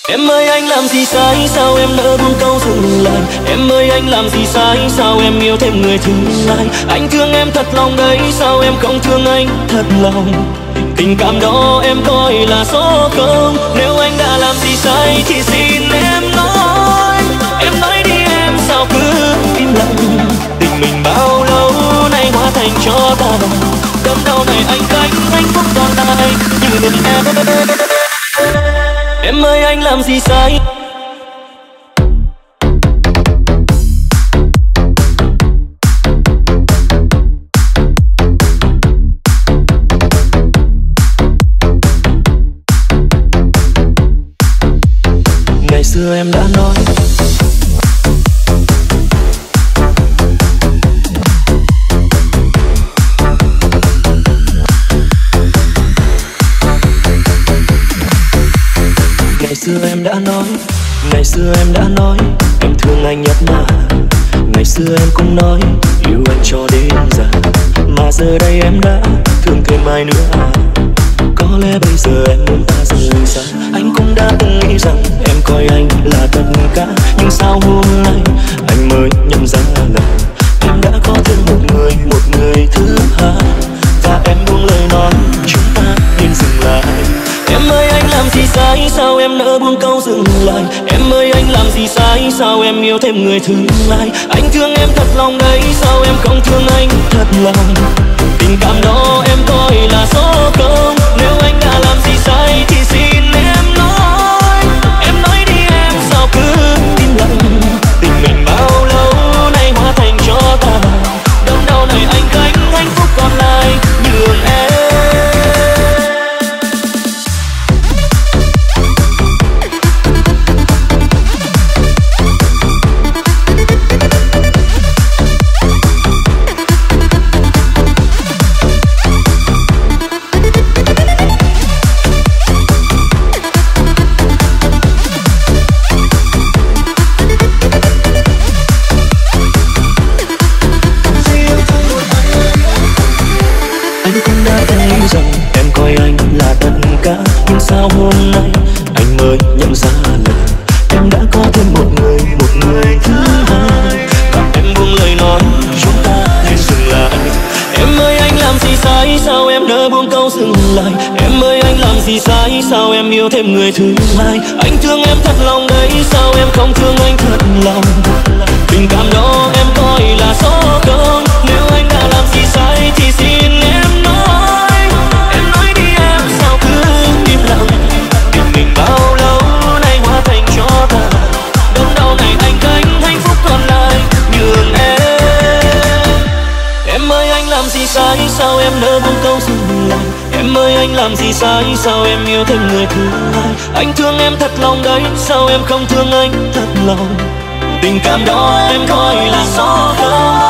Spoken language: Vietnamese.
Em ơi anh làm gì sai, sao em nỡ buông câu dừng lại. Em ơi anh làm gì sai, sao em yêu thêm người thứ hai. Anh thương em thật lòng đấy, sao em không thương anh thật lòng. Tình cảm đó em coi là số không. Nếu anh đã làm gì sai thì xin em nói. Em nói đi em, sao cứ im lặng. Tình mình bao lâu nay hóa thành cho ta lòng. Đớn đau này anh gánh hạnh phúc còn lại như mình em. Em ơi anh làm gì sai. Ngày xưa em đã nói ngày xưa em đã nói, ngày xưa em đã nói em thương anh nhất mà. Ngày xưa em cũng nói yêu anh cho đến già. Mà giờ đây em đã thương thêm ai nữa à. Có lẽ bây giờ em muốn ta rời xa. Anh cũng đã từng nghĩ rằng em coi anh là tất cả. Nhưng sao hôm nay anh mới nhận ra là em đã có thêm một người thứ hai. Và em buông lời nói chúng ta nên dừng lại. Em ơi anh làm gì sai, sao em nỡ buông câu dừng lại. Em ơi anh làm gì sai, sao em yêu thêm người thứ hai. Anh thương em thật lòng đấy, sao em không thương anh thật lòng. Tình cảm đó em coi là số không. Nếu anh đã làm gì sai thì xin em nói. Em nói đi em, sao cứ im lặng. Tình mình bao lâu nay hóa thành cho ta. Đớn đau này anh gánh hạnh phúc còn lại nhường em. Nhưng sao hôm nay anh mới nhận ra là em đã có thêm một người thứ hai. Và em buông lời nói chúng ta nên dừng lại. Em ơi anh làm gì sai, sao em nỡ buông câu dừng lại. Em ơi anh làm gì sai, sao em yêu thêm người thứ hai. Anh thương em thật lòng đấy, sao em không thương anh thật lòng. Tình cảm đó em coi là số không. Nếu anh đã làm gì sai thì xin em nói. Em nói đi em, sao cứ im lặng. Tình mình bao lâu nay hóa thành cho ta. Đớn đau này anh gánh hạnh phúc còn lại nhường em. Em ơi anh làm gì sai, sao em nỡ buông câu dừng lại. Em ơi anh làm gì sai, sao em yêu thêm người thứ hai. Anh thương em thật lòng đấy, sao em không thương anh thật lòng. Tình cảm đó em coi là số không.